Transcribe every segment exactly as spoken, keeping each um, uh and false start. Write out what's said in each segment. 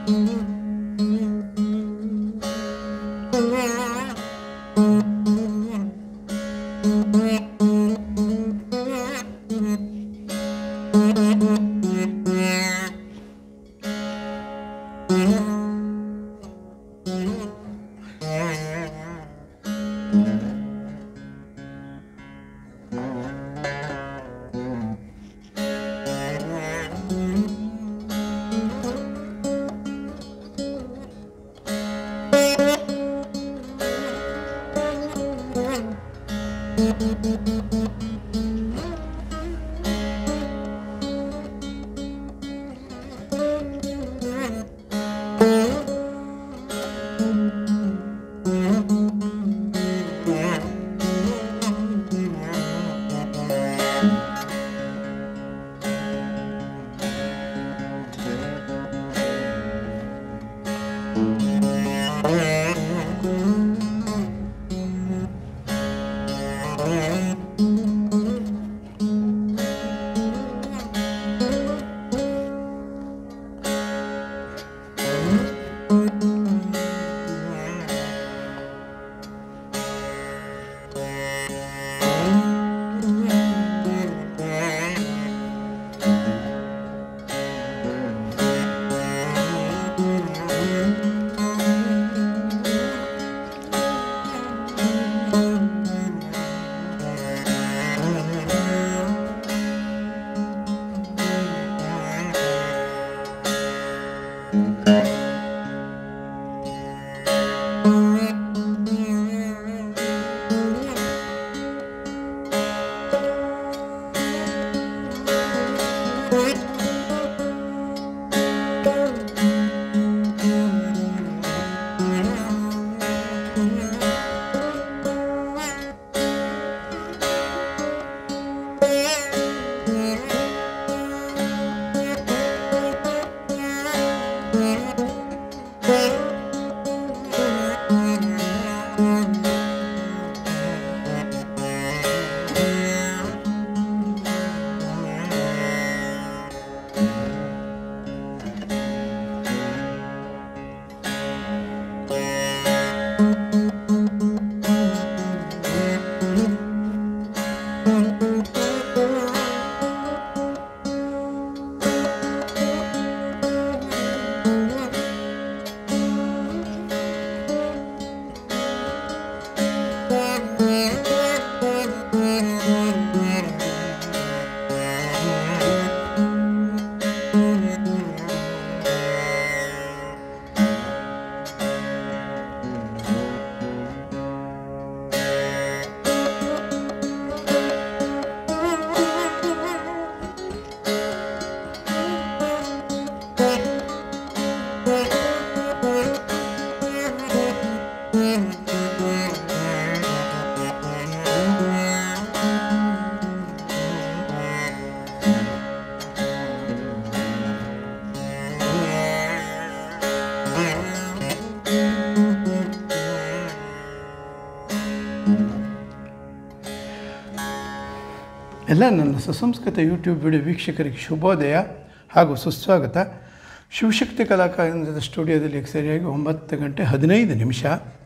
ಎಲ್ಲ ನನ್ನ ಸುಸಂಸ್ಕೃತ ಯೂಟ್ಯೂಬ್ ವಿಡಿಯೋ ವೀಕ್ಷಕರಿಗೆ ಶುಭೋದಯ ಹಾಗೂ ಸುಸ್ವಾಗತ. ಶಿವಶಕ್ತಿ ಕಲಾಕೇಂದ್ರದ ಸ್ಟುಡಿಯೋದಲ್ಲಿ ಸರಿಯಾಗಿ ಒಂಬತ್ತು ಗಂಟೆ ಹದಿನೈದು ನಿಮಿಷ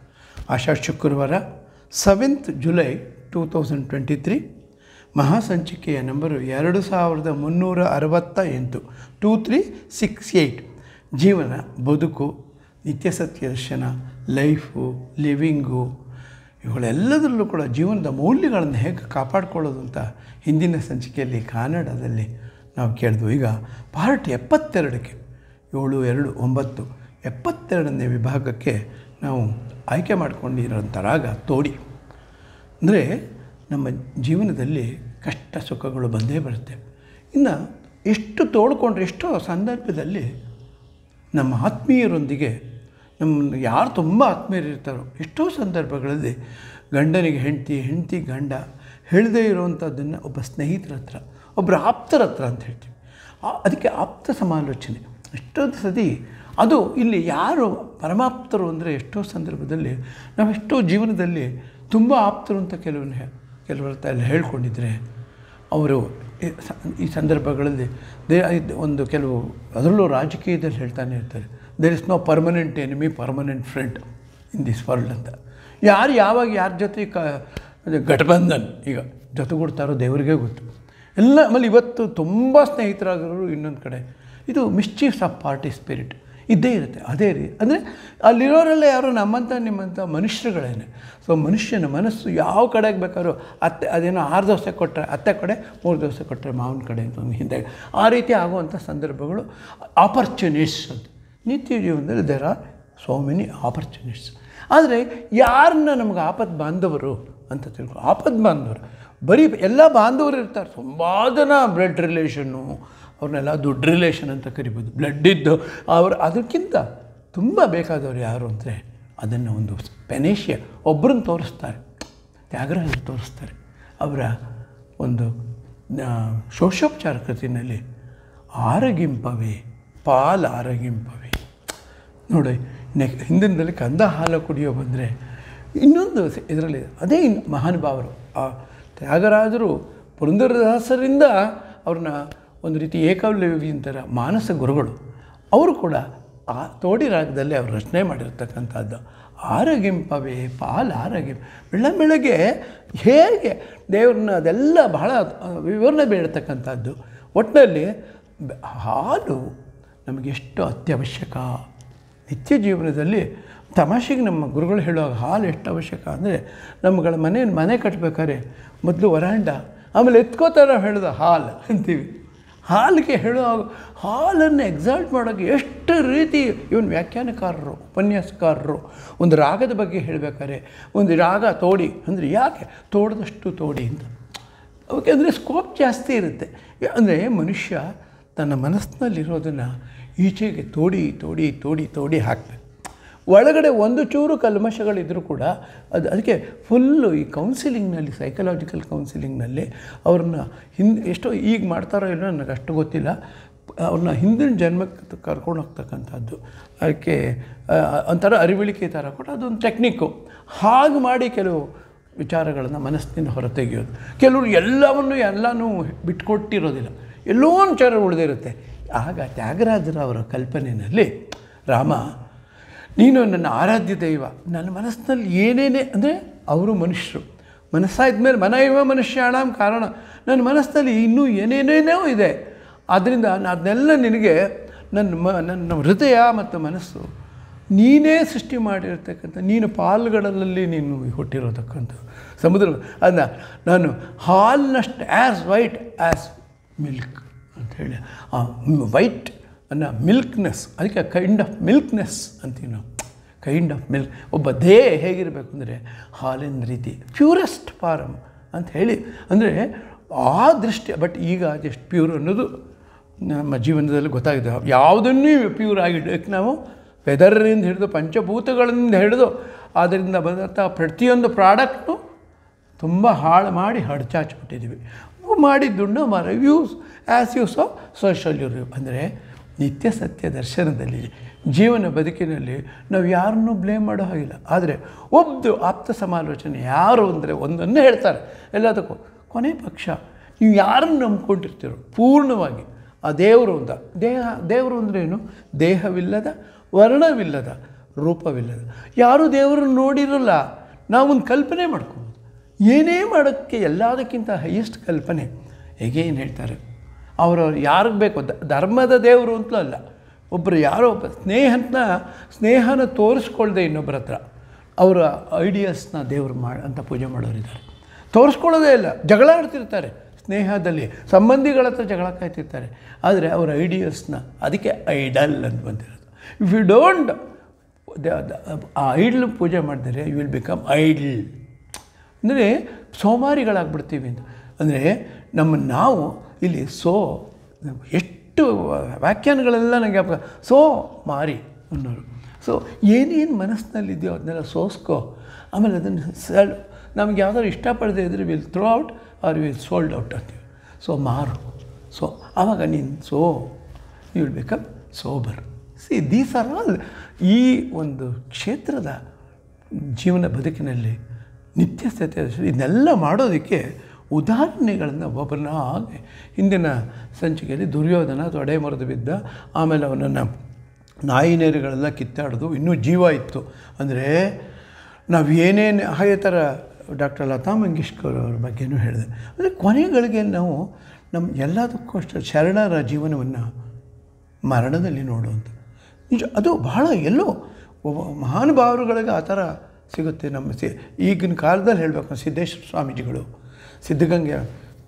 ಆಷಾಢ ಶುಕ್ರವಾರ seventh July two thousand twenty three. ಮಹಾಸಂಚಿಕೆಯ ನಂಬರು ಎರಡು ಸಾವಿರದ ಮುನ್ನೂರ ಅರವತ್ತ ಎಂಟು ಟೂ ತ್ರೀ ಸಿಕ್ಸ್ ಏಯ್ಟ್. ಜೀವನ, ಬದುಕು, ನಿತ್ಯಸತ್ಯ ದರ್ಶನ, ಲೈಫು, ಲಿವಿಂಗು, ಇವುಗಳೆಲ್ಲದರಲ್ಲೂ ಕೂಡ ಜೀವನದ ಮೌಲ್ಯಗಳನ್ನು ಹೇಗೆ ಕಾಪಾಡಿಕೊಳ್ಳೋದು ಅಂತ ಹಿಂದಿನ ಸಂಚಿಕೆಯಲ್ಲಿ ಕನ್ನಡದಲ್ಲಿ ನಾವು ಕೇಳಿದ್ವು. ಈಗ ಪಾರ್ಟ್ ಎಪ್ಪತ್ತೆರಡಕ್ಕೆ ಏಳು ಎರಡು ಒಂಬತ್ತು ಎಪ್ಪತ್ತೆರಡನೇ ವಿಭಾಗಕ್ಕೆ ನಾವು ಆಯ್ಕೆ ಮಾಡಿಕೊಂಡಿರೋಂಥ ರಾಗ ತೋಡಿ. ಅಂದರೆ ನಮ್ಮ ಜೀವನದಲ್ಲಿ ಕಷ್ಟ ಸುಖಗಳು ಬಂದೇ ಬರುತ್ತೆ. ಇನ್ನು ಎಷ್ಟು ತೋಡ್ಕೊಂಡ್ರೆ ಎಷ್ಟೋ ಸಂದರ್ಭದಲ್ಲಿ ನಮ್ಮ ಆತ್ಮೀಯರೊಂದಿಗೆ ನಮ್ಮ ಯಾರು ತುಂಬ ಆತ್ಮೀಯರಿರ್ತಾರೋ ಎಷ್ಟೋ ಸಂದರ್ಭಗಳಲ್ಲಿ ಗಂಡನಿಗೆ ಹೆಂಡತಿ, ಹೆಂಡತಿ ಗಂಡ ಹೇಳದೇ ಇರೋವಂಥದ್ದನ್ನು ಒಬ್ಬ ಸ್ನೇಹಿತರ ಹತ್ರ, ಒಬ್ಬರ ಆಪ್ತರ ಹತ್ರ ಅಂತ ಹೇಳ್ತೀವಿ. ಅದಕ್ಕೆ ಆಪ್ತ ಸಮಾಲೋಚನೆ. ಎಷ್ಟೊಂದು ಸತಿ ಅದು ಇಲ್ಲಿ ಯಾರು ಪರಮಾಪ್ತರು ಅಂದರೆ ಎಷ್ಟೋ ಸಂದರ್ಭದಲ್ಲಿ ನಾವೆಷ್ಟೋ ಜೀವನದಲ್ಲಿ ತುಂಬ ಆಪ್ತರು ಅಂತ ಕೆಲವನ್ನ ಕೆಲವರ ಹತ್ರ ಎಲ್ಲ ಹೇಳ್ಕೊಂಡಿದ್ರೆ ಅವರು ಈ ಸಂದರ್ಭಗಳಲ್ಲಿ ದೇ ಒಂದು ಕೆಲವು ಅದರಲ್ಲೂ ರಾಜಕೀಯದಲ್ಲಿ ಹೇಳ್ತಾನೆ ಇರ್ತಾರೆ, there is no permanent enemy permanent friend in this world ಅಂತ. ಯಾರು ಯಾವಾಗ ಯಾರ ಜೊತೆ ಕ ಗಠಬಂಧನ್ ಈಗ ಜೊತೆಗೂಡ್ತಾರೋ ದೇವರಿಗೆ ಗೊತ್ತು. ಎಲ್ಲ ಆಮೇಲೆ ಇವತ್ತು ತುಂಬ ಸ್ನೇಹಿತರಾಗಿರೋರು ಇನ್ನೊಂದು ಕಡೆ. ಇದು ಮಿಸ್ಚೀಫ್ಸ್ ಆಫ್ ಪಾರ್ಟಿ ಸ್ಪಿರಿಟ್ ಇದ್ದೇ ಇರುತ್ತೆ. ಅದೇ ರೀ ಅಂದರೆ ಅಲ್ಲಿರೋರೆಲ್ಲ ಯಾರೋ ನಮ್ಮಂಥ ನಿಮ್ಮಂಥ ಮನುಷ್ಯರುಗಳೇನೆ. ಸೊ ಮನುಷ್ಯನ ಮನಸ್ಸು ಯಾವ ಕಡೆಗೆ ಬೇಕಾದ್ರೂ ಅತ್ತೆ ಅದೇನೋ ಆರು ದೋಸೆ ಕೊಟ್ಟರೆ ಅತ್ತೆ ಕಡೆ, ಮೂರು ದೋಸೆ ಕೊಟ್ಟರೆ ಮಾವನ ಕಡೆ ಅಂತ ಒಂದು ಹಿಂದೆ ಆ ರೀತಿ ಆಗುವಂಥ ಸಂದರ್ಭಗಳು ಆಪರ್ಚುನಿಸ್ಟ್ಸ್ ಅಂತ. ನಿತ್ಯ ಜೀವನದಲ್ಲಿ there are so many opportunists. ಆದರೆ ಯಾರನ್ನ ನಮ್ಗೆ ಆಪತ್ ಬಾಂಧವರು ಅಂತ ತಿಳ್ಕೊ. ಆಪತ್ ಬಾಂಧವರು ಬರೀ ಎಲ್ಲ ಬಾಂಧವರು ಇರ್ತಾರೆ. ತುಂಬ ಜನ ಬ್ಲಡ್ ರಿಲೇಷನ್ನು, ಅವ್ರನ್ನೆಲ್ಲ ದುಡ್ಡು ರಿಲೇಷನ್ ಅಂತ ಕರಿಬೋದು. ಬ್ಲಡ್ ಇದ್ದು ಅವರು ಅದಕ್ಕಿಂತ ತುಂಬ ಬೇಕಾದವರು ಯಾರು ಅಂದರೆ ಅದನ್ನು ಒಂದು ಪೆನೇಷಿಯ ಒಬ್ಬರನ್ನು ತೋರಿಸ್ತಾರೆ, ತ್ಯಾಗರಾಜರು ತೋರಿಸ್ತಾರೆ. ಅವರ ಒಂದು ಶೋಷೋಪಚಾರ ಕೃತಿನಲ್ಲಿ ಆರಗಿಂಪವೇ ಪಾಲ್ ಆರಗಿಂಪವೇ ನೋಡಿ. ನೆ ಹಿಂದಿನದಲ್ಲಿ ಕಂದ ಹಾಲು ಕುಡಿಯೋ ಬಂದರೆ ಇನ್ನೊಂದು ಇದರಲ್ಲಿ ಅದೇ ಇನ್ನು ಮಹಾನುಭಾವರು ಆ ತ್ಯಾಗರಾಜರು ಪುರಂದರದಾಸರಿಂದ ಅವ್ರನ್ನ ಒಂದು ರೀತಿ ಏಕಲವ್ಯಂತರ ಮಾನಸ ಗುರುಗಳು. ಅವರು ಕೂಡ ಆ ತೋಡಿ ರಾಗದಲ್ಲಿ ಅವರು ರಚನೆ ಮಾಡಿರ್ತಕ್ಕಂಥದ್ದು ಆರಗಿಂಪವೇ ಪಾಲ್ ಆರಗಿಂಪ. ಬೆಳ್ಳ ಬೆಳಗ್ಗೆ ಹೇಗೆ ದೇವ್ರನ್ನ ಅದೆಲ್ಲ ಬಹಳ ವಿವರಣೆ ಬೇಡತಕ್ಕಂಥದ್ದು. ಒಟ್ಟಿನಲ್ಲಿ ಹಾಲು ನಮಗೆಷ್ಟು ಅತ್ಯವಶ್ಯಕ. ನಿತ್ಯ ಜೀವನದಲ್ಲಿ ತಮಾಷೆಗೆ ನಮ್ಮ ಗುರುಗಳು ಹೇಳುವಾಗ ಹಾಲು ಎಷ್ಟು ಅವಶ್ಯಕ ಅಂದರೆ ನಮ್ಮಗಳ ಮನೆ ಮನೆ ಕಟ್ಟಬೇಕಾದ್ರೆ ಮೊದಲು ವರಾಂಡ, ಆಮೇಲೆ ಎತ್ಕೋತಾರ ಹೇಳೋದು ಹಾಲು ಅಂತೀವಿ. ಹಾಲಿಗೆ ಹೇಳುವಾಗ ಹಾಲನ್ನು ಎಕ್ಸಾಲ್ಟ್ ಮಾಡೋಕ್ಕೆ ಎಷ್ಟು ರೀತಿ ಇವನು ವ್ಯಾಖ್ಯಾನಕಾರರು, ಉಪನ್ಯಾಸಕಾರರು ಒಂದು ರಾಗದ ಬಗ್ಗೆ ಹೇಳಬೇಕಾದ್ರೆ ಒಂದು ರಾಗ ತೋಡಿ ಅಂದರೆ ಯಾಕೆ ತೋಡದಷ್ಟು ತೋಡಿ ಅಂತ. ಅವಕ್ಕೆ ಅಂದರೆ ಸ್ಕೋಪ್ ಜಾಸ್ತಿ ಇರುತ್ತೆ. ಅಂದರೆ ಮನುಷ್ಯ ತನ್ನ ಮನಸ್ಸಿನಲ್ಲಿರೋದನ್ನು ಈಚೆಗೆ ತೋಡಿ ತೋಡಿ ತೋಡಿ ತೋಡಿ ಹಾಕಬೇಕು. ಒಳಗಡೆ ಒಂದು ಚೂರು ಕಲ್ಮಶಗಳಿದ್ದರೂ ಕೂಡ ಅದು ಅದಕ್ಕೆ ಫುಲ್ಲು ಈ ಕೌನ್ಸಿಲಿಂಗ್ನಲ್ಲಿ, ಸೈಕಲಾಜಿಕಲ್ ಕೌನ್ಸಿಲಿಂಗ್ನಲ್ಲಿ ಅವ್ರನ್ನ ಹಿಂದೆ ಎಷ್ಟೋ ಈಗ ಮಾಡ್ತಾರೋ ಇಲ್ಲೋ ನನಗೆ ಅಷ್ಟು ಗೊತ್ತಿಲ್ಲ, ಅವ್ರನ್ನ ಹಿಂದಿನ ಜನ್ಮಕ್ಕೆ ಕರ್ಕೊಂಡು ಹೋಗ್ತಕ್ಕಂಥದ್ದು. ಅದಕ್ಕೆ ಒಂಥರ ಅರಿವಳಿಕೆ ಥರ ಕೂಡ ಅದೊಂದು ಟೆಕ್ನಿಕ್ಕು. ಹಾಗೆ ಮಾಡಿ ಕೆಲವು ವಿಚಾರಗಳನ್ನು ಮನಸ್ಸಿನಿಂದ ಹೊರತೆಗೆಯೋದು. ಕೆಲವರು ಎಲ್ಲವನ್ನು ಎಲ್ಲನೂ ಬಿಟ್ಕೊಟ್ಟಿರೋದಿಲ್ಲ, ಎಲ್ಲೋ ಒಂದು ವಿಚಾರ ಉಳಿದಿರುತ್ತೆ. ಆಗ ತ್ಯಾಗರಾಜರ ಅವರ ಕಲ್ಪನೆಯಲ್ಲಿ ರಾಮ ನೀನು ನನ್ನ ಆರಾಧ್ಯ ದೈವ, ನನ್ನ ಮನಸ್ಸಿನಲ್ಲಿ ಏನೇನೇ ಅಂದರೆ ಅವರು ಮನುಷ್ಯರು, ಮನಸ್ಸಾದ ಮೇಲೆ ಮನ ಇವ ಮನುಷ್ಯಾಣಂ ಕಾರಣ, ನನ್ನ ಮನಸ್ಸಿನಲ್ಲಿ ಇನ್ನೂ ಏನೇನೇನೋ ಇದೆ. ಆದ್ದರಿಂದ ಅದನ್ನೆಲ್ಲ ನಿನಗೆ ನನ್ನ ಮ ನನ್ನ ಹೃದಯ ಮತ್ತು ಮನಸ್ಸು ನೀನೇ ಸೃಷ್ಟಿ ಮಾಡಿರ್ತಕ್ಕಂಥ ನೀನು ಪಾಲ್ಗಳಲ್ಲಿ ನೀನು ಹುಟ್ಟಿರೋತಕ್ಕಂಥ ಸಮುದ್ರ ಅದನ್ನ ನಾನು ಹಾಲ್ನಷ್ಟು ಆ್ಯಸ್ ವೈಟ್ ಆ್ಯಸ್ ಮಿಲ್ಕ್ ಅಂಥೇಳಿ ಆ ವೈಟ್ ಅನ್ನೋ ಮಿಲ್ಕ್ನೆಸ್, ಅದಕ್ಕೆ ಕೈಂಡ್ ಆಫ್ ಮಿಲ್ಕ್ನೆಸ್ ಅಂತೀವಿ ನಾವು. ಕೈಂಡ್ ಆಫ್ ಮಿಲ್ಕ್ ಒಬ್ಬ ದೇಹ ಹೇಗಿರಬೇಕು ಅಂದರೆ ಹಾಲಿನ ರೀತಿ ಪ್ಯೂರೆಸ್ಟ್ ಫಾರಮ್ ಅಂತ ಹೇಳಿ ಅಂದರೆ ಆ ದೃಷ್ಟಿ. ಬಟ್ ಈಗ ಅದೆಷ್ಟು ಪ್ಯೂರ್ ಅನ್ನೋದು ನಮ್ಮ ಜೀವನದಲ್ಲಿ ಗೊತ್ತಾಗಿದೆ. ಯಾವುದನ್ನೂ ಪ್ಯೂರ್ ಆಗಿಡೋಕ್ಕೆ ನಾವು ವೆದರಿಂದ ಹಿಡಿದು ಪಂಚಭೂತಗಳಿಂದ ಹಿಡಿದು ಅದರಿಂದ ಬಂದಂಥ ಪ್ರತಿಯೊಂದು ಪ್ರಾಡಕ್ಟು ತುಂಬ ಹಾಳು ಮಾಡಿ ಹಡಚಾಚಿಬಿಟ್ಟಿದ್ದೀವಿ. ಮಾಡಿದ್ದುಂಡು ಮರ use as use of social review. ಅಂದರೆ ನಿತ್ಯ ಸತ್ಯ ದರ್ಶನದಲ್ಲಿ ಜೀವನ ಬದುಕಿನಲ್ಲಿ ನಾವು ಯಾರನ್ನೂ ಬ್ಲೇಮ್ ಮಾಡೋ ಹಾಗಿಲ್ಲ. ಆದರೆ ಒಬ್ಬದು ಆಪ್ತ ಸಮಾಲೋಚನೆ ಯಾರು ಅಂದರೆ ಒಂದನ್ನೇ ಹೇಳ್ತಾರೆ ಎಲ್ಲದಕ್ಕೂ, ಕೊನೆ ಪಕ್ಷ ನೀವು ಯಾರನ್ನು ನಂಬ್ಕೊಂಡಿರ್ತೀರೋ ಪೂರ್ಣವಾಗಿ ಆ ದೇವರು ಅಂತ. ದೇಹ ದೇವರು ಅಂದ್ರೇನು? ದೇಹವಿಲ್ಲದ, ವರ್ಣವಿಲ್ಲದ, ರೂಪವಿಲ್ಲದ. ಯಾರೂ ದೇವರನ್ನು ನೋಡಿರಲ್ಲ, ನಾವೊಂದು ಕಲ್ಪನೆ ಮಾಡ್ಕೋಬೋದು. ಏನೇ ಮಾಡೋಕ್ಕೆ ಎಲ್ಲದಕ್ಕಿಂತ ಹೈಯೆಸ್ಟ್ ಕಲ್ಪನೆ. ಹೇಗೆ ಏನು ಹೇಳ್ತಾರೆ ಅವರವ್ರು ಯಾರಿಗೆ ಬೇಕೋ ದ ಧರ್ಮದ ದೇವರು ಅಂತಲೂ ಅಲ್ಲ, ಒಬ್ಬರು ಯಾರೋ ಒಬ್ಬ ಸ್ನೇಹನ ಸ್ನೇಹನ ತೋರಿಸ್ಕೊಳ್ದೆ ಇನ್ನೊಬ್ಬರ ಹತ್ರ ಅವರ ಐಡಿಯಾಸ್ನ ದೇವರು ಮಾಡಿ ಅಂತ ಪೂಜೆ ಮಾಡೋರಿದ್ದಾರೆ. ತೋರಿಸ್ಕೊಳ್ಳೋದೇ ಇಲ್ಲ, ಜಗಳ ಆಡ್ತಿರ್ತಾರೆ ಸ್ನೇಹದಲ್ಲಿ, ಸಂಬಂಧಿಗಳ ಹತ್ರ ಜಗಳ ಕಾಯ್ತಿರ್ತಾರೆ. ಆದರೆ ಅವರ ಐಡಿಯಾಸ್ನ ಅದಕ್ಕೆ ಐಡಲ್ ಅಂತ ಬಂದಿರೋದು. ಇಫ್ ಯು ಡೋಂಟ್ ಆ ಐಡ್ಲ್ ಪೂಜೆ ಮಾಡಿದರೆ ಯು ವಿಲ್ ಬಿಕಮ್ ಐಡ್ಲ್. ಅಂದರೆ ಸೋಮಾರಿಗಳಾಗ್ಬಿಡ್ತೀವಿ ಅಂತ. ಅಂದರೆ ನಮ್ಮ ನಾವು ಇಲ್ಲಿ ಸೋ ಎಷ್ಟು ವ್ಯಾಖ್ಯಾನಗಳೆಲ್ಲ ನನಗೆ ಸೋ ಮಾರಿ ಅನ್ನೋರು. ಸೊ ಏನೇನು ಮನಸ್ಸಿನಲ್ಲಿದೆಯೋ ಅದನ್ನೆಲ್ಲ ಸೋಸ್ಕೋ. ಆಮೇಲೆ ಅದನ್ನು ಸೆಲ್ ನಮ್ಗೆ ಯಾವ್ದಾದ್ರು ಇಷ್ಟಪಡದೆ ಇದ್ದರೆ will throw out or will sold out ಅಂತೀವಿ. ಸೊ ಮಾರು. ಸೊ ಆವಾಗ ನೀನು so you will become sober. See these are all ಈ ಒಂದು ಕ್ಷೇತ್ರದ ಜೀವನ ಬದುಕಿನಲ್ಲಿ ನಿತ್ಯ ಸತ್ಯ ಇದನ್ನೆಲ್ಲ ಮಾಡೋದಕ್ಕೆ ಉದಾಹರಣೆಗಳನ್ನು ಒಬ್ಬರನ್ನ ಹಾಗೆ ಹಿಂದಿನ ಸಂಚಿಕೆಯಲ್ಲಿ ದುರ್ಯೋಧನ ತೊಡೆ ಮುರಿದು ಬಿದ್ದ, ಆಮೇಲೆ ಅವನನ್ನು ನಾಯಿನೇರುಗಳೆಲ್ಲ ಕಿತ್ತಾಡೋದು, ಇನ್ನೂ ಜೀವ ಇತ್ತು ಅಂದರೆ ನಾವು ಏನೇನು ಹಾಗೆ ಥರ ಡಾಕ್ಟರ್ ಲತಾ ಮಂಗೇಶ್ಕರ್ ಅವ್ರ ಬಗ್ಗೆನೂ ಹೇಳಿದೆ. ಅಂದರೆ ಕೊನೆಗಳಿಗೆ ನಾವು ನಮ್ಮ ಎಲ್ಲದಕ್ಕೂ ಅಷ್ಟು ಶರಣರ ಜೀವನವನ್ನು ಮರಣದಲ್ಲಿ ನೋಡುವಂಥ ನಿಜ ಅದು ಬಹಳ ಎಲ್ಲೋ ಒಬ್ಬ ಮಹಾನುಭಾವರುಗಳಿಗೆ ಆ ಥರ ಸಿಗುತ್ತೆ. ನಮ್ಮ ಸಿ ಈಗಿನ ಕಾಲದಲ್ಲಿ ಹೇಳಬೇಕು ಸಿದ್ದೇಶ್ವರ ಸ್ವಾಮೀಜಿಗಳು, ಸಿದ್ಧಗಂಗೆ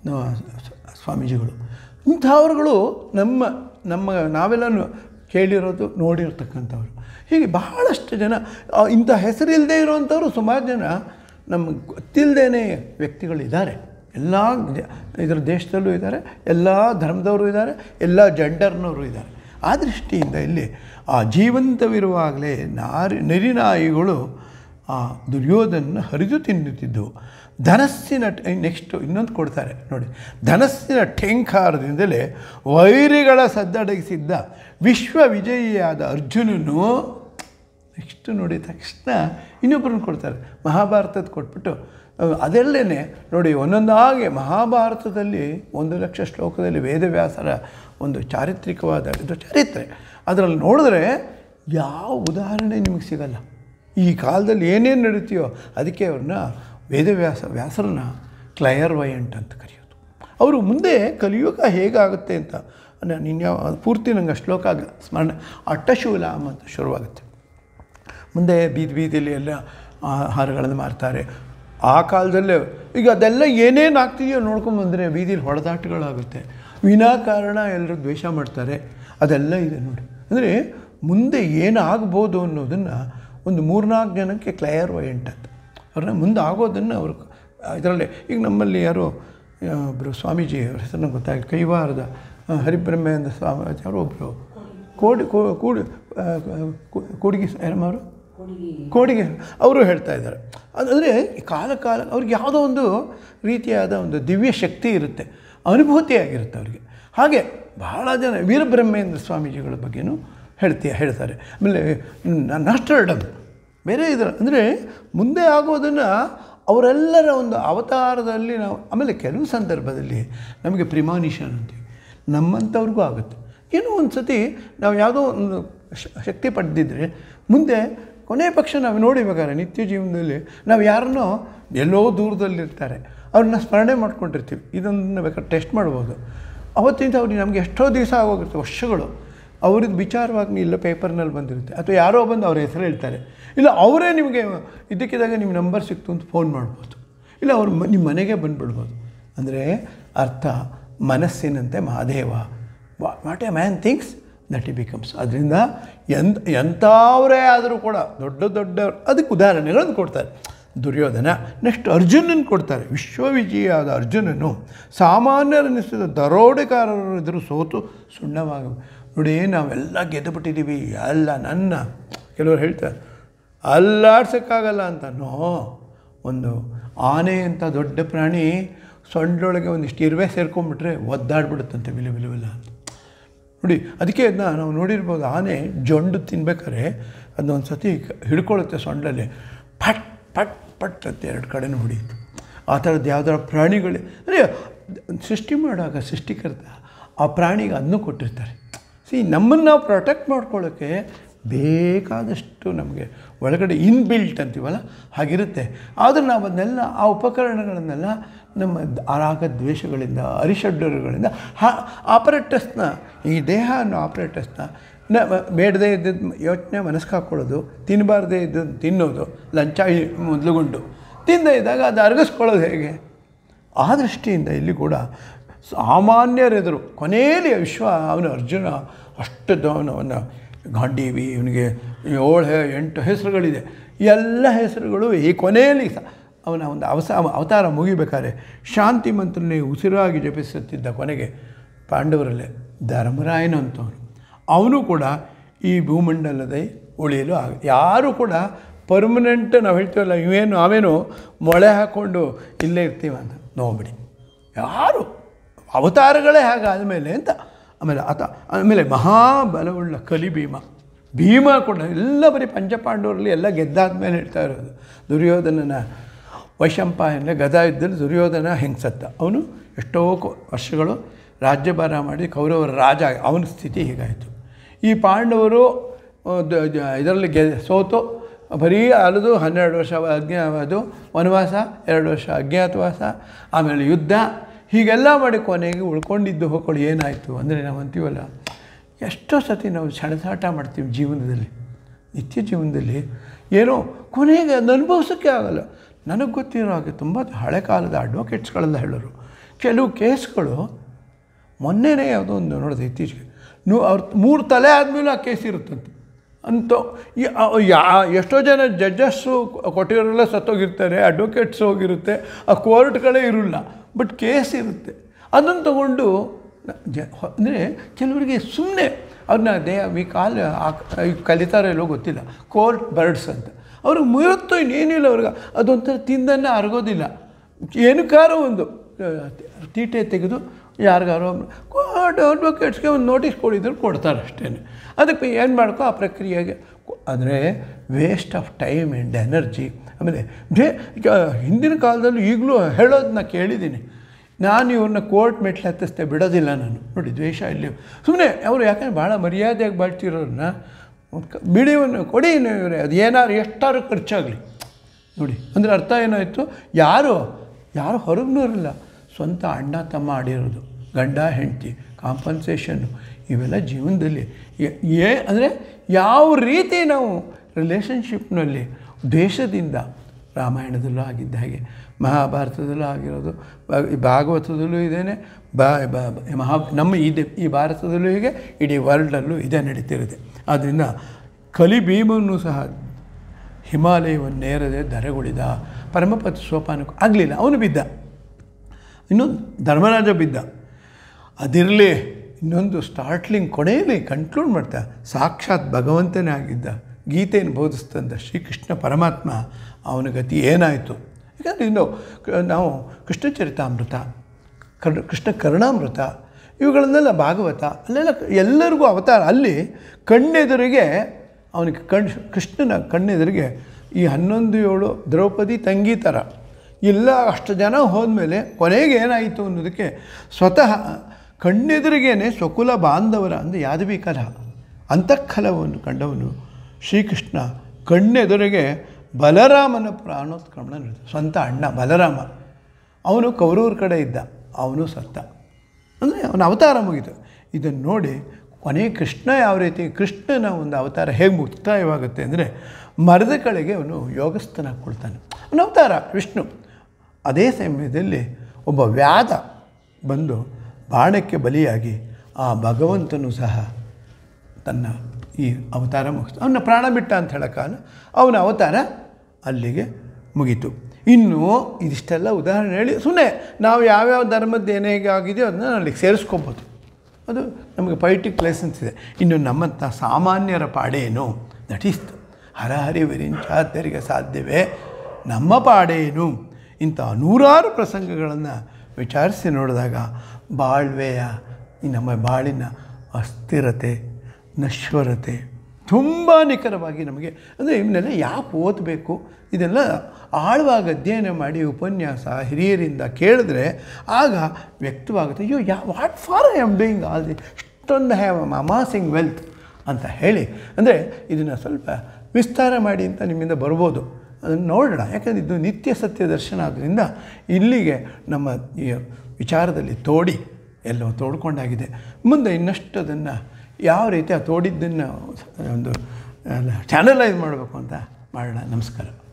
ಸ್ವಾಮೀಜಿಗಳು, ಇಂಥವ್ರುಗಳು ನಮ್ಮ ನಮ್ಮ ನಾವೆಲ್ಲ ಕೇಳಿರೋದು ನೋಡಿರ್ತಕ್ಕಂಥವ್ರು. ಹೀಗೆ ಬಹಳಷ್ಟು ಜನ ಇಂಥ ಹೆಸರಿಲ್ಲದೆ ಇರುವಂಥವ್ರು ಸುಮಾರು ಜನ ನಮಗೆ ಗೊತ್ತಿಲ್ಲದೇ ವ್ಯಕ್ತಿಗಳಿದ್ದಾರೆ. ಎಲ್ಲ ಇದರ ದೇಶದಲ್ಲೂ ಇದ್ದಾರೆ, ಎಲ್ಲ ಧರ್ಮದವರು ಇದ್ದಾರೆ, ಎಲ್ಲ ಜೆಂಡರ್ನವರು ಇದ್ದಾರೆ. ಆ ದೃಷ್ಟಿಯಿಂದ ಇಲ್ಲಿ ಆ ಜೀವಂತವಿರುವಾಗಲೇ ನಾರಿ ನರಿನಾಯಿಗಳು ಆ ದುರ್ಯೋಧನ ಹರಿದು ತಿನ್ನುತ್ತಿದ್ದವು. ಧನಸ್ಸಿನ ನೆಕ್ಸ್ಟು ಇನ್ನೊಂದು ಕೊಡ್ತಾರೆ ನೋಡಿ, ಧನಸ್ಸಿನ ಠೇಂಕಾರದಿಂದಲೇ ವೈರಿಗಳ ಸದ್ದಡಗಿಸಿದ್ದ ವಿಶ್ವ ವಿಜಯಿಯಾದ ಅರ್ಜುನನು ನೆಕ್ಸ್ಟ್ ನೋಡಿ ತಕ್ಷಣ ಇನ್ನೊಬ್ಬರನ್ನು ಕೊಡ್ತಾರೆ. ಮಹಾಭಾರತದ ಕೊಟ್ಬಿಟ್ಟು ಅದೆಲ್ಲೇ ನೋಡಿ ಒಂದೊಂದಾಗಿ ಮಹಾಭಾರತದಲ್ಲಿ ಒಂದು ಲಕ್ಷ ಶ್ಲೋಕದಲ್ಲಿ ವೇದವ್ಯಾಸರ ಒಂದು ಚಾರಿತ್ರಿಕವಾದ ಇದು ಚರಿತ್ರೆ. ಅದರಲ್ಲಿ ನೋಡಿದ್ರೆ ಯಾವ ಉದಾಹರಣೆ ನಿಮಗೆ ಸಿಗಲ್ಲ. ಈ ಕಾಲದಲ್ಲಿ ಏನೇನು ನಡೀತೀಯೋ ಅದಕ್ಕೆ ಅವ್ರನ್ನ ವೇದವ್ಯಾಸ ವ್ಯಾಸರನ್ನ ಕ್ಲಯರ್ವಯಂಟ್ ಅಂತ ಕರೆಯೋದು. ಅವರು ಮುಂದೆ ಕಲಿಯುಗ ಹೇಗಾಗುತ್ತೆ ಅಂತ ನಿನ್ನೆ ಪೂರ್ತಿ ನಂಗೆ ಶ್ಲೋಕ ಸ್ಮರಣೆ ಅಟ್ಟಶೂಲಾಮ್ ಅಂತ ಶುರುವಾಗುತ್ತೆ. ಮುಂದೆ ಬೀದಿ ಬೀದಿಲಿ ಎಲ್ಲ ಆಹಾರಗಳನ್ನು ಮಾರ್ತಾರೆ. ಆ ಕಾಲದಲ್ಲೇ ಈಗ ಅದೆಲ್ಲ ಏನೇನು ಆಗ್ತಿದೆಯೋ ನೋಡ್ಕೊಂಬಂದರೆ ಬೀದಿಲಿ ಹೊಡೆದಾಟಗಳಾಗುತ್ತೆ, ವಿನಾಕಾರಣ ಎಲ್ಲರೂ ದ್ವೇಷ ಮಾಡ್ತಾರೆ, ಅದೆಲ್ಲ ಇದೆ ನೋಡಿ. ಅಂದರೆ ಮುಂದೆ ಏನಾಗ್ಬೋದು ಅನ್ನೋದನ್ನು ಒಂದು ಮೂರ್ನಾಲ್ಕು ಜನಕ್ಕೆ ಕ್ಲಯರ್ವಯಂಟ್ ಅಂತ ಅವ್ರನ್ನ ಮುಂದೆ ಆಗೋದನ್ನು ಅವರು ಇದರಲ್ಲೇ ಈಗ ನಮ್ಮಲ್ಲಿ ಯಾರೋ ಒಬ್ಬರು ಸ್ವಾಮೀಜಿ ಅವ್ರ ಹೆಸರನ್ನ ಗೊತ್ತಾಗಿ ಕೈವಾರದ ಹರಿಬ್ರಹ್ಮೇಂದ್ರ ಸ್ವಾಮಿ ಯಾರೋ ಒಬ್ಬರು ಕೋಡಿ ಕೂಡಿ ಕೂಡಿಗೆ ಏನಮ್ಮವರು ಕೋಡಿಗೆ ಅವರು ಹೇಳ್ತಾ ಇದ್ದಾರೆ. ಅದಂದರೆ ಕಾಲ ಕಾಲ ಅವ್ರಿಗೆ ಯಾವುದೋ ಒಂದು ರೀತಿಯಾದ ಒಂದು ದಿವ್ಯ ಶಕ್ತಿ ಇರುತ್ತೆ, ಅನುಭೂತಿಯಾಗಿರುತ್ತೆ ಅವ್ರಿಗೆ. ಹಾಗೆ ಬಹಳ ಜನ ವೀರಬ್ರಹ್ಮೇಂದ್ರ ಸ್ವಾಮೀಜಿಗಳ ಬಗ್ಗೆನೂ ಹೇಳ್ತೀಯ ಹೇಳ್ತಾರೆ. ಆಮೇಲೆ ನಾಸ್ಟ್ರಡಮ್ ಬೇರೆ ಇದರ ಅಂದರೆ ಮುಂದೆ ಆಗೋದನ್ನು ಅವರೆಲ್ಲರ ಒಂದು ಅವತಾರದಲ್ಲಿ ನಾವು ಆಮೇಲೆ ಕೆಲವು ಸಂದರ್ಭದಲ್ಲಿ ನಮಗೆ ಪ್ರಿಮಾನಿಷನ್ ಅಂತೀವಿ, ನಮ್ಮಂಥವ್ರಿಗೂ ಆಗುತ್ತೆ. ಏನೋ ಒಂದು ಸತಿ ನಾವು ಯಾವುದೋ ಒಂದು ಶಕ್ತಿ ಪಡೆದಿದ್ದರೆ ಮುಂದೆ ಕೊನೆ ಪಕ್ಷ ನಾವು ನೋಡಿಬೇಕಾದ್ರೆ ನಿತ್ಯ ಜೀವನದಲ್ಲಿ ನಾವು ಯಾರನ್ನೋ ಎಲ್ಲೋ ದೂರದಲ್ಲಿರ್ತಾರೆ ಅವ್ರನ್ನ ಸ್ಮರಣೆ ಮಾಡ್ಕೊಂಡಿರ್ತೀವಿ. ಇದನ್ನು ಬೇಕಾದ್ರೆ ಟೆಸ್ಟ್ ಮಾಡ್ಬೋದು. ಅವತ್ತಿಂದ ಅವ್ರಿಗೆ ನಮಗೆ ಎಷ್ಟೋ ದಿವಸ ಆಗೋಗಿರುತ್ತೆ, ವರ್ಷಗಳು. ಅವ್ರದ್ದು ವಿಚಾರವಾಗಿ ಇಲ್ಲ ಪೇಪರ್ನಲ್ಲಿ ಬಂದಿರುತ್ತೆ, ಅಥವಾ ಯಾರೋ ಬಂದು ಅವ್ರ ಹೆಸರು ಹೇಳ್ತಾರೆ, ಇಲ್ಲ ಅವರೇ ನಿಮಗೆ ಇದಕ್ಕಿದ್ದಾಗ ನಿಮ್ಮ ನಂಬರ್ ಸಿಕ್ತು ಅಂತ ಫೋನ್ ಮಾಡ್ಬೋದು, ಇಲ್ಲ ಅವ್ರು ನಿಮ್ಮ ಮನೆಗೆ ಬಂದುಬಿಡ್ಬೋದು. ಅಂದರೆ ಅರ್ಥ ಮನಸ್ಸಿನಂತೆ Mahadeva, what a man thinks that he becomes. ಅದರಿಂದ ಎಂತ ಎಂಥವರೇ ಆದರೂ ಕೂಡ ದೊಡ್ಡ ದೊಡ್ಡ ಅದಕ್ಕೆ ಉದಾಹರಣೆಗಳನ್ನು ಕೊಡ್ತಾರೆ. ದುರ್ಯೋಧನ ನೆಕ್ಸ್ಟ್ ಅರ್ಜುನನ ಕೊಡ್ತಾರೆ. ವಿಶ್ವವಿಜಯಿಯಾದ ಅರ್ಜುನನು ಸಾಮಾನ್ಯರನ್ನಿಸಿದ ದರೋಡೆಕಾರರು ಎದುರು ಸೋತು ಸುಣ್ಣವಾಗ ನೋಡಿ ನಾವೆಲ್ಲ ಗೆದ್ದುಬಿಟ್ಟಿದ್ದೀವಿ, ಎಲ್ಲ ನನ್ನ ಕೆಲವರು ಹೇಳ್ತಾರೆ ಅಲ್ಲಾಡ್ಸೋಕ್ಕಾಗಲ್ಲ ಅಂತ. ನೋ, ಒಂದು ಆನೆ ಅಂತ ದೊಡ್ಡ ಪ್ರಾಣಿ ಸೊಂಡೊಳಗೆ ಒಂದಿಷ್ಟು ಇರುವೆ ಸೇರ್ಕೊಂಡ್ಬಿಟ್ರೆ ಒದ್ದಾಡ್ಬಿಡುತ್ತಂತೆ ವಿಲು ವಿಲುವಿಲ್ಲ ಅಂತ ನೋಡಿ. ಅದಕ್ಕೆ ಅದನ್ನ ನಾವು ನೋಡಿರ್ಬೋದು, ಆನೆ ಜೊಂಡು ತಿನ್ಬೇಕಾದ್ರೆ ಅದನ್ನೊಂದು ಸತಿ ಹಿಡ್ಕೊಳ್ಳುತ್ತೆ ಸೊಂಡಲ್ಲಿ, ಪಟ್ ಪಟ್ ಪಟ್ ಅಂತ ಎರಡು ಕಡೆನೂ ಹೊಡಿಯುತ್ತೆ. ಆ ಥರದ್ದು ಯಾವ್ದಾರ ಪ್ರಾಣಿಗಳೇ ಅಂದರೆ ಸೃಷ್ಟಿ ಮಾಡುವಾಗ ಸೃಷ್ಟಿಕರ್ತ ಆ ಪ್ರಾಣಿಗೆ ಅದನ್ನು ಕೊಟ್ಟಿರ್ತಾರೆ. ಸಿ ನಮ್ಮನ್ನು ನಾವು ಪ್ರೊಟೆಕ್ಟ್ ಮಾಡ್ಕೊಳ್ಳೋಕ್ಕೆ ಬೇಕಾದಷ್ಟು ನಮಗೆ ಒಳಗಡೆ ಇನ್ಬಿಲ್ಟ್ ಅಂತೀವಲ್ಲ ಹಾಗಿರುತ್ತೆ. ಆದರೆ ನಾವು ಅದನ್ನೆಲ್ಲ ಆ ಉಪಕರಣಗಳನ್ನೆಲ್ಲ ನಮ್ಮ ರಾಗ ದ್ವೇಷಗಳಿಂದ ಅರಿಷಡ್ಡರುಗಳಿಂದ ಹಾ ಆಪರೇಟರ್ಸ್ನ ಈ ದೇಹ ಅನ್ನೋ ಆಪರೇಟರ್ಸ್ನ ನ ಬೇಡದೇ ಇದ್ದದ್ದು ಯೋಚನೆ ಮನಸ್ಸಿಗೆ ಹಾಕ್ಕೊಳ್ಳೋದು, ತಿನ್ನಬಾರ್ದೇ ಇದ್ದದ್ದು ತಿನ್ನೋದು, ಲಂಚ ಮೊದಲುಗೊಂಡು ತಿಂದ ಇದ್ದಾಗ ಅದು ಅರಗಿಸ್ಕೊಳ್ಳೋದು ಹೇಗೆ? ಆ ದೃಷ್ಟಿಯಿಂದ ಇಲ್ಲಿ ಕೂಡ ಸಾಮಾನ್ಯರೆದುರು ಕೊನೆಯಲ್ಲಿ ವಿಶ್ವ ಅವನು ಅರ್ಜುನ ಅಷ್ಟು ಅವನ ಗಾಂಡೀವಿ ಇವನಿಗೆ ಏಳು ಎಂಟು ಹೆಸರುಗಳಿದೆ. ಎಲ್ಲ ಹೆಸರುಗಳು ಈ ಕೊನೆಯಲ್ಲಿ ಸ ಅವನ ಒಂದು ಅವಸ ಅವತಾರ ಮುಗಿಬೇಕಾದ್ರೆ ಶಾಂತಿ ಮಂತ್ರನೇ ಉಸಿರಾಗಿ ಜಪಿಸುತ್ತಿದ್ದ ಕೊನೆಗೆ ಪಾಂಡವರಲ್ಲೇ ಧರ್ಮರಾಯನ ಅಂತವನು, ಅವನು ಕೂಡ ಈ ಭೂಮಂಡಲದ ಉಳಿಯಲು ಆಗ ಯಾರೂ ಕೂಡ ಪರ್ಮನೆಂಟ್ ನಾವು ಹೇಳ್ತೀವಲ್ಲ ಇವೇನು ನಾವೇನು ಮೊಳೆ ಹಾಕ್ಕೊಂಡು ಇಲ್ಲೇ ಇರ್ತೀವ ಅಂತ ನೋಡ್ಬಿಡಿ, ಯಾರು ಅವತಾರಗಳೇ ಹಾಗಾದಮೇಲೆ ಅಂತ. ಆಮೇಲೆ ಆತ ಆಮೇಲೆ ಮಹಾಬಲವುಳ್ಳ ಕಲಿ ಭೀಮ ಭೀಮ ಕೂಡ ಎಲ್ಲ ಬರೀ ಪಂಚಪಾಂಡವರಲ್ಲಿ ಎಲ್ಲ ಗೆದ್ದಾದ್ಮೇಲೆ ಹೇಳ್ತಾ ಇರೋದು. ದುರ್ಯೋಧನನ ವೈಶಂಪಾಯನ ಗದಾ ಇದ್ದಲ್ಲಿ ದುರ್ಯೋಧನ ಹೆಂಗ್ಸತ್ತ, ಅವನು ಎಷ್ಟೋ ವರ್ಷಗಳು ರಾಜ್ಯಭಾರ ಮಾಡಿ ಕೌರವರ ರಾಜ, ಅವನ ಸ್ಥಿತಿ ಹೀಗಾಯಿತು. ಈ ಪಾಂಡವರು ಇದರಲ್ಲಿ ಗೆ ಸೋತು ಬರೀ ಅಲ್ಲದು ಹನ್ನೆರಡು ವರ್ಷ ಅಜ್ಞಾ ಅದು ವನವಾಸ, ಎರಡು ವರ್ಷ ಅಜ್ಞಾತವಾಸ, ಆಮೇಲೆ ಯುದ್ಧ, ಹೀಗೆಲ್ಲ ಮಾಡಿ ಕೊನೆಗೆ ಉಳ್ಕೊಂಡಿದ್ದು ಹೋಗ್ಕೊಳ್ಳಿ ಏನಾಯಿತು ಅಂದರೆ ನಾವು ಅಂತೀವಲ್ಲ, ಎಷ್ಟೋ ಸತಿ ನಾವು ಸೆಣಸಾಟ ಮಾಡ್ತೀವಿ ಜೀವನದಲ್ಲಿ, ನಿತ್ಯ ಜೀವನದಲ್ಲಿ ಏನೋ ಕೊನೆಗೆ ಅದು ಅನುಭವಿಸೋಕ್ಕೆ ಆಗೋಲ್ಲ. ನನಗೆ ಗೊತ್ತಿರೋ ಹಾಗೆ ತುಂಬ ಹಳೆ ಕಾಲದ ಅಡ್ವೊಕೇಟ್ಸ್ಗಳೆಲ್ಲ ಹೇಳೋರು, ಕೆಲವು ಕೇಸ್ಗಳು ಮೊನ್ನೆನೇ ಯಾವುದೋ ಒಂದು ನೋಡಿದೆ ಇತ್ತೀಚೆಗೆ, ನೂ ಅವ್ರ ಮೂರು ತಲೆ ಆದಮೇಲೆ ಆ ಕೇಸ್ ಇರುತ್ತಂತೆ ಅಂತ. ಯಾ ಎಷ್ಟೋ ಜನ ಜಡ್ಜಸ್ಸು ಕೊಟ್ಟಿರೋರೆಲ್ಲ ಸತ್ತೋಗಿರ್ತಾರೆ, ಅಡ್ವೊಕೇಟ್ಸ್ ಹೋಗಿರುತ್ತೆ, ಆ ಕೋರ್ಟ್ಗಳೇ ಇರೋಲ್ಲ, ಬಟ್ ಕೇಸ್ ಇರುತ್ತೆ. ಅದನ್ನು ತಗೊಂಡು ಜ ಅಂದರೆ ಕೆಲವರಿಗೆ ಸುಮ್ಮನೆ ಅವ್ರನ್ನ ದೇ ಈ ಕಾಲ ಕಲಿತಾರೋ ಎಲ್ಲೋ ಗೊತ್ತಿಲ್ಲ, ಕೋರ್ಟ್ ಬರ್ಡ್ಸ್ ಅಂತ. ಅವ್ರಿಗೆ ಮುಗಿಯುತ್ತೋ ಇನ್ನೇನಿಲ್ಲ, ಅವ್ರಿಗೆ ಅದೊಂಥರ ತಿಂದನ್ನು ಅರಗೋದಿಲ್ಲ. ಏನಕ್ಕಾರೋ ಒಂದು ತೀಟೆ ತೆಗೆದು ಯಾರಿಗಾರೋ ಕೋರ್ಟ್ ಅಡ್ವೊಕೇಟ್ಸ್ಗೆ ಒಂದು ನೋಟಿಸ್ ಕೊಡಿದ್ರು ಕೊಡ್ತಾರೆ ಅಷ್ಟೇ. ಅದಕ್ಕೆ ಏನು ಮಾಡ್ಕೋ ಆ ಪ್ರಕ್ರಿಯೆಗೆ. ಅಂದರೆ waste of time and energy. ಆಮೇಲೆ ಜೇ ಈಗ ಹಿಂದಿನ ಕಾಲದಲ್ಲೂ ಈಗಲೂ ಹೇಳೋದನ್ನ ಕೇಳಿದ್ದೀನಿ, ನಾನು ಇವ್ರನ್ನ ಕೋರ್ಟ್ ಮೆಟ್ಲು ಹತ್ತಿಸ್ತೆ ಬಿಡೋದಿಲ್ಲ ನಾನು. ನೋಡಿ ದ್ವೇಷ ಇಲ್ಲಿ ಸುಮ್ಮನೆ ಅವರು ಯಾಕಂದರೆ ಭಾಳ ಮರ್ಯಾದೆಯಾಗಿ ಬಾಳ್ತಿರೋರನ್ನ ಬಿಡಿವನ್ನು ಕೊಡಿ ಇವರೇ, ಅದು ಏನಾದ್ರು ಎಷ್ಟಾದ್ರು ಖರ್ಚಾಗಲಿ ನೋಡಿ. ಅಂದರೆ ಅರ್ಥ ಏನಾಯಿತು, ಯಾರು ಯಾರು ಹೊರಗ್ನೋರಲ್ಲ, ಸ್ವಂತ ಅಣ್ಣ ತಮ್ಮ ಆಡಿರೋದು, ಗಂಡ ಹೆಂಡತಿ ಕಾಂಪನ್ಸೇಷನ್ನು, ಇವೆಲ್ಲ ಜೀವನದಲ್ಲಿ ಏ ಅಂದರೆ ಯಾವ ರೀತಿ ನಾವು ರಿಲೇಷನ್ಶಿಪ್ನಲ್ಲಿ ದೇಶದಿಂದ, ರಾಮಾಯಣದಲ್ಲೂ ಆಗಿದ್ದ ಹಾಗೆ ಮಹಾಭಾರತದಲ್ಲೂ ಆಗಿರೋದು, ಭಾಗವತದಲ್ಲೂ ಇದೇನೆ, ಬಾ ಮಹಾ ನಮ್ಮ ಇದೆ ಈ ಭಾರತದಲ್ಲೂ ಹೀಗೆ, ಇಡೀ ವರ್ಲ್ಡಲ್ಲೂ ಇದೇ ನಡೀತಿರುತ್ತೆ. ಆದ್ದರಿಂದ ಕಲಿ ಭೀಮನ್ನು ಸಹ ಹಿಮಾಲಯವನ್ನು ನೇರದೆ ಧರೆಗುಳಿದ, ಪರಮಪದ ಸೋಪಾನಕ್ಕೂ ಆಗಲಿಲ್ಲ, ಅವನು ಬಿದ್ದ. ಇನ್ನೊಂದು ಧರ್ಮರಾಜ ಬಿದ್ದ. ಅದಿರಲಿ, ಇನ್ನೊಂದು ಸ್ಟಾರ್ಟ್ಲಿಂಗ್ ಕೊನೆಯಲ್ಲಿ ಕನ್ಕ್ಲೂಡ್ ಮಾಡ್ತಾ, ಸಾಕ್ಷಾತ್ ಭಗವಂತನೇ ಆಗಿದ್ದ, ಗೀತೆಯನ್ನು ಬೋಧಿಸ್ತಂದ ಶ್ರೀಕೃಷ್ಣ ಪರಮಾತ್ಮ, ಅವನ ಗತಿ ಏನಾಯಿತು. ಯಾಕಂದರೆ ಇನ್ನು ನಾವು ಕೃಷ್ಣ ಚರಿತಾಮೃತ, ಕರ್ ಕೃಷ್ಣ ಕರುಣಾಮೃತ ಇವುಗಳನ್ನೆಲ್ಲ ಭಾಗವತ ಅಲ್ಲೆಲ್ಲ ಎಲ್ಲರಿಗೂ ಅವತಾರ. ಅಲ್ಲಿ ಕಣ್ಣೆದುರಿಗೆ ಅವನಿಗೆ ಕಣ್ ಕೃಷ್ಣನ ಕಣ್ಣೆದುರಿಗೆ ಈ ಹನ್ನೊಂದು ಏಳು ದ್ರೌಪದಿ ತಂಗಿ ಥರ ಎಲ್ಲ ಅಷ್ಟು ಜನ ಹೋದ್ಮೇಲೆ ಕೊನೆಗೆ ಏನಾಯಿತು ಅನ್ನೋದಕ್ಕೆ ಸ್ವತಃ ಕಣ್ಣೆದುರಿಗೇನೆ ಸ್ವಕುಲ ಬಾಂಧವರ ಅಂದರೆ ಯಾದವಿ ಕಲ ಅಂತಃಕಲವನ್ನು ಕಂಡವನು ಶ್ರೀಕೃಷ್ಣ ಕಣ್ಣೆದುರಿಗೆ ಬಲರಾಮನ ಪ್ರಾಣೋತ್ಕ್ರಮಣ ನಡೆದ. ಸ್ವಂತ ಅಣ್ಣ ಬಲರಾಮ, ಅವನು ಕೌರವ್ರ ಕಡೆ ಇದ್ದ, ಅವನು ಸತ್ತ. ಅಂದರೆ ಅವನ ಅವತಾರ ಮುಗಿತು. ಇದನ್ನು ನೋಡಿ ಕೊನೆ ಕೃಷ್ಣ ಯಾವ ರೀತಿ, ಕೃಷ್ಣನ ಒಂದು ಅವತಾರ ಹೇಗೆ ಮುಕ್ತಾಯವಾಗುತ್ತೆ ಅಂದರೆ ಮರದ ಕಡೆಗೆ ಅವನು ಯೋಗಸ್ಥನಾಗಿ ಕೊಡ್ತಾನೆ, ಅವನ ಅವತಾರ ವಿಷ್ಣು. ಅದೇ ಸಮಯದಲ್ಲಿ ಒಬ್ಬ ವ್ಯಾಧ ಬಂದು ಬಾಣಕ್ಕೆ ಬಲಿಯಾಗಿ ಆ ಭಗವಂತನು ಸಹ ತನ್ನ ಈ ಅವತಾರ ಮುಗಿಸ್ತು, ಅವನ ಪ್ರಾಣ ಬಿಟ್ಟ ಅಂತ ಹೇಳೋಕ್ಕಾಗಲ್ಲ, ಅವನ ಅವತಾರ ಅಲ್ಲಿಗೆ ಮುಗೀತು. ಇನ್ನು ಇದಿಷ್ಟೆಲ್ಲ ಉದಾಹರಣೆ ಹೇಳಿ ಸುಮ್ಮನೆ ನಾವು ಯಾವ್ಯಾವ ಧರ್ಮದ್ದು ಏನೇ ಆಗಿದೆಯೋ ಅದನ್ನ ಅಲ್ಲಿಗೆ ಸೇರಿಸ್ಕೊಬೋದು, ಅದು ನಮಗೆ ಪೊಯಿಟಿಕ್ ಲೈಸೆನ್ಸ್ ಇದೆ. ಇನ್ನು ನಮ್ಮಂಥ ಸಾಮಾನ್ಯರ ಪಾಡೇನು, ದಟ್ ಈಸ್ ಹರಹರಿ ವಿರಿಂಚಾದ್ಯರಿಗೆ ಸಾಧ್ಯವೇ, ನಮ್ಮ ಪಾಡೇನು, ಇಂಥ ನೂರಾರು ಪ್ರಸಂಗಗಳನ್ನು ವಿಚಾರಿಸಿ ನೋಡಿದಾಗ ಬಾಳ್ವೆಯ ಈ ನಮ್ಮ ಬಾಳಿನ ಅಸ್ಥಿರತೆ, ನಶ್ವರತೆ ತುಂಬ ನಿಖರವಾಗಿ ನಮಗೆ, ಅಂದರೆ ಇವನ್ನೆಲ್ಲ ಯಾಕೆ ಓದಬೇಕು, ಇದೆಲ್ಲ ಆಳವಾಗಿ ಅಧ್ಯಯನ ಮಾಡಿ ಉಪನ್ಯಾಸ ಹಿರಿಯರಿಂದ ಕೇಳಿದ್ರೆ ಆಗ ವ್ಯಕ್ತವಾಗುತ್ತೆ. ಅಯ್ಯೋ yeah what for I am doing all the, ಇಷ್ಟೊಂದು ಹ್ಯಾವ್ ಅಮಾಸಿಂಗ್ ವೆಲ್ತ್ ಅಂತ ಹೇಳಿ, ಅಂದರೆ ಇದನ್ನು ಸ್ವಲ್ಪ ವಿಸ್ತಾರ ಮಾಡಿ ಅಂತ ನಿಮ್ಮಿಂದ ಬರ್ಬೋದು. ಅದನ್ನು ನೋಡೋಣ, ಯಾಕಂದರೆ ಇದು ನಿತ್ಯ ಸತ್ಯ ದರ್ಶನ ಆದ್ದರಿಂದ ಇಲ್ಲಿಗೆ ನಮ್ಮ ಈ ವಿಚಾರದಲ್ಲಿ ತೋಡಿ ಎಲ್ಲವೂ ತೋಡ್ಕೊಂಡಾಗಿದೆ. ಮುಂದೆ ಇನ್ನಷ್ಟು ಅದನ್ನು ಯಾವ ರೀತಿ ಆ ತೋಡಿದ್ದನ್ನು ಒಂದು ಚಾನಲೈಸ್ ಮಾಡಬೇಕು ಅಂತ ಮಾಡೋಣ. ನಮಸ್ಕಾರ.